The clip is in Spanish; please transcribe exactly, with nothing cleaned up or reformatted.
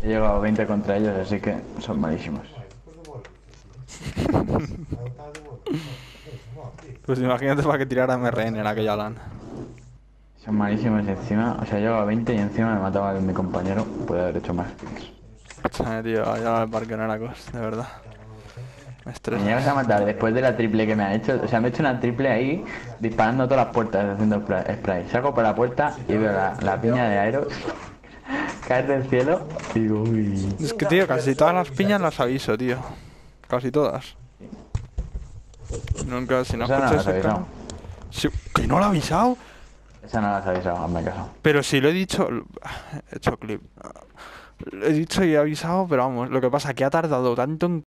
He llegado a veinte contra ellos, así que son malísimos. Pues imagínate para que tirara M R N en aquella LAN. Son malísimos y encima, o sea, he llegado a veinte y encima me mataba a mi compañero. Puede haber hecho más kills. Escúchame, tío, ya al parque no era cosa, de verdad. Me Me estresa. llegas a matar después de la triple que me ha hecho. O sea, me he hecho una triple ahí, disparando a todas las puertas, haciendo spray. spray. Saco por la puerta y veo la, la piña de aero caer del cielo. Y digo, uy. Es que, tío, casi todas las piñas las aviso, tío. Casi todas. Nunca, si no Esa no escuchas la has ese avisado. canal... Sí, ¿que no lo ha avisado? Esa no la has avisado, hazme caso. Pero si lo he dicho... He hecho clip. Lo he dicho y he avisado, pero vamos, lo que pasa es que ha tardado tanto en